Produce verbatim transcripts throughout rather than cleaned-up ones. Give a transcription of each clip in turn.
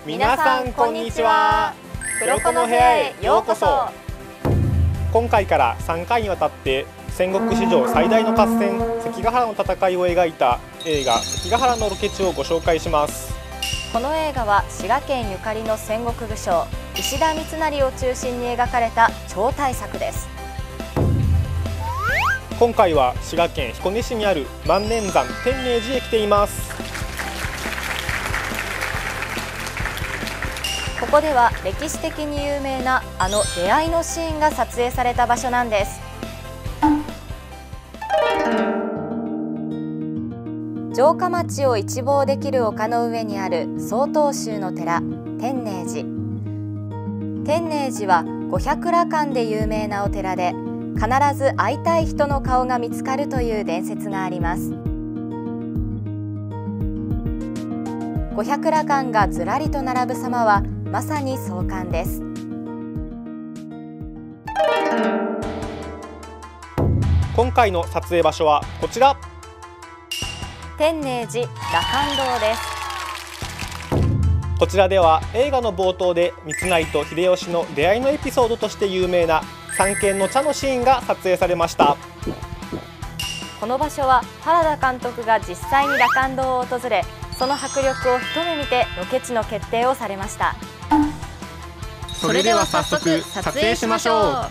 皆さんこんにちは。黒子の部屋へようこそ。今回からさんかいにわたって戦国史上最大の合戦関ヶ原の戦いを描いた映画関ヶ原のロケ地をご紹介します。 この映画は滋賀県ゆかりの戦国武将石田三成を中心に描かれた超大作です。 今回は滋賀県彦根市にある万年山天明寺へ来ています。 ここでは歴史的に有名なあの出会いのシーンが撮影された場所なんです。城下町を一望できる丘の上にある曹洞宗の寺天明寺。天明寺は五百羅漢で有名なお寺で、必ず会いたい人の顔が見つかるという伝説があります。五百羅漢がずらりと並ぶ様はまさに壮観です。 今回の撮影場所はこちら、 天明寺羅漢堂です。 こちらでは映画の冒頭で三成と秀吉の出会いのエピソードとして有名な三軒の茶のシーンが撮影されました。 この場所は原田監督が実際に羅漢堂を訪れ、その迫力を一目見てロケ地の決定をされました。 それでは早速撮影しましょう。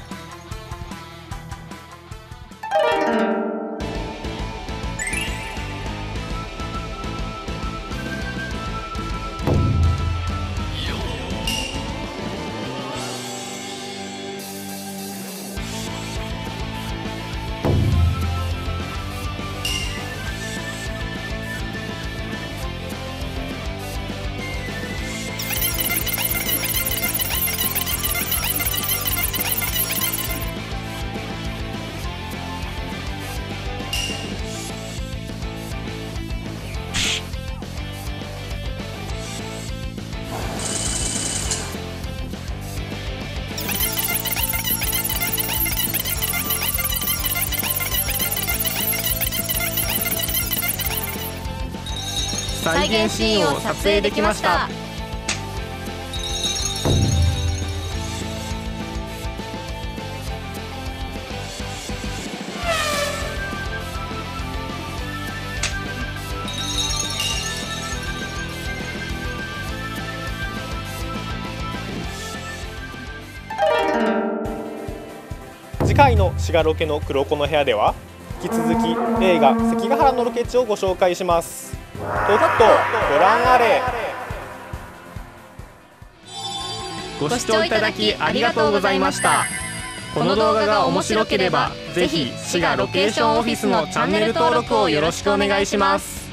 再現シーンを撮影できました。 次回の滋賀ロケの黒子の部屋では引き続き映画関ヶ原のロケ地をご紹介します。とっとご覧あれ。 ご視聴いただきありがとうございました。この動画が面白ければぜひ滋賀ロケーションオフィスのチャンネル登録をよろしくお願いします。